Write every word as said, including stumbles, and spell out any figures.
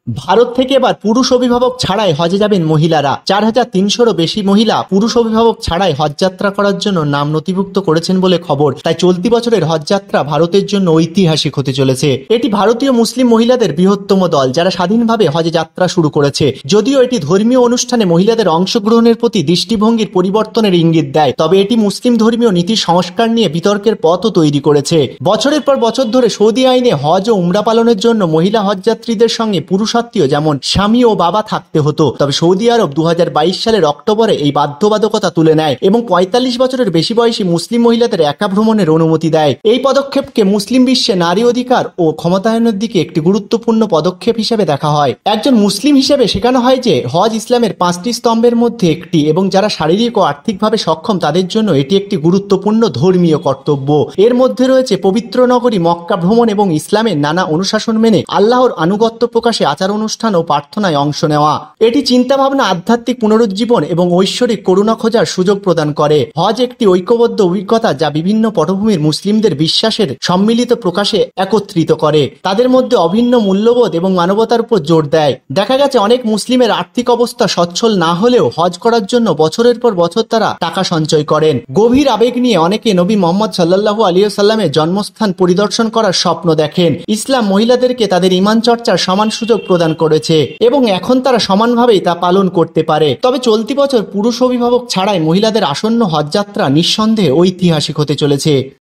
ভারত থেকে এবার পুরুষ অভিভাবক ছাড়াই হজে যাবেন মহিলারা। চার হাজার তিনশোরও বেশি মহিলা পুরুষ অভিভাবক ছাড়াই হজযাত্রা করার জন্য নাম নথিভুক্ত করেছেন বলে খবর। তাই চলতি বছরের হজযাত্রা ভারতের জন্য ঐতিহাসিক হতে চলেছে। এটি ভারতীয় মুসলিম মহিলাদের বৃহত্তম দল যারা স্বাধীনভাবে হজে যাত্রা শুরু করেছে। যদিও এটি ধর্মীয় অনুষ্ঠানে মহিলাদের অংশগ্রহণের প্রতি দৃষ্টিভঙ্গির পরিবর্তনের ইঙ্গিত দেয়, তবে এটি মুসলিম ধর্মীয় নীতি সংস্কার নিয়ে বিতর্কের পথও তৈরি করেছে। বছরের পর বছর ধরে সৌদি আইনে হজ ও উমরা পালনের জন্য মহিলা হজযাত্রীদের সঙ্গে পুরুষ আত্মীয় যেমন স্বামী ও বাবা থাকতে হতো। তবে সৌদি আরব দু হাজার বাইশ সালের অক্টোবরে এই বাধ্যবাধকতা তুলে নেয় এবং পঁয়তাল্লিশ বছরের বেশি বয়সী মুসলিম মহিলাদের একা ভ্রমণের অনুমতি দেয়। এই পদক্ষেপকে মুসলিম বিশ্বে নারী অধিকার ও ক্ষমতায়নের দিকে একটি গুরুত্বপূর্ণ পদক্ষেপ হিসেবে দেখা হয়। একজন মুসলিম হিসেবে শেখানো হয় যে হজ ইসলামের পাঁচটি স্তম্ভের মধ্যে একটি এবং যারা শারীরিক ও আর্থিকভাবে সক্ষম তাদের জন্য এটি একটি গুরুত্বপূর্ণ ধর্মীয় কর্তব্য। এর মধ্যে রয়েছে পবিত্র নগরী মক্কা ভ্রমণ এবং ইসলামের নানা অনুশাসন মেনে আল্লাহর আনুগত্য প্রকাশে আচার অনুষ্ঠান ও প্রার্থনায় অংশ নেওয়া। এটি চিন্তাভাবনা, আধ্যাত্মিক পুনরুজ্জীবন এবং ঐশ্বরিক করুণা খোঁজার সুযোগ প্রদান করে। হজ একটি ঐক্যবদ্ধ অভিজ্ঞতা যা বিভিন্ন পটভূমির মুসলিমদের বিশ্বাসের সম্মিলিত প্রকাশে একত্রিত করে, তাদের মধ্যে অভিন্ন মূল্যবোধ এবং মানবতার উপর জোর দেয়। দেখা গেছে অনেক মুসলিমের আর্থিক অবস্থা সচ্ছল না হলেও হজ করার জন্য বছরের পর বছর তারা টাকা সঞ্চয় করেন। গভীর আবেগ নিয়ে অনেকে নবী মোহাম্মদ সাল্লাল্লাহু আলাইহি ওয়াসাল্লামের জন্মস্থান পরিদর্শন করার স্বপ্ন দেখেন। ইসলাম মহিলাদেরকে তাদের ঈমান চর্চার সমান সুযোগ প্রদান করেছে এবং এখন তারা সমানভাবেই তা পালন করতে পারে। তবে চলতি বছর পুরুষ অভিভাবক ছাড়াই মহিলাদের আসন্ন হজযাত্রা নিঃসন্দেহে ঐতিহাসিক হতে চলেছে।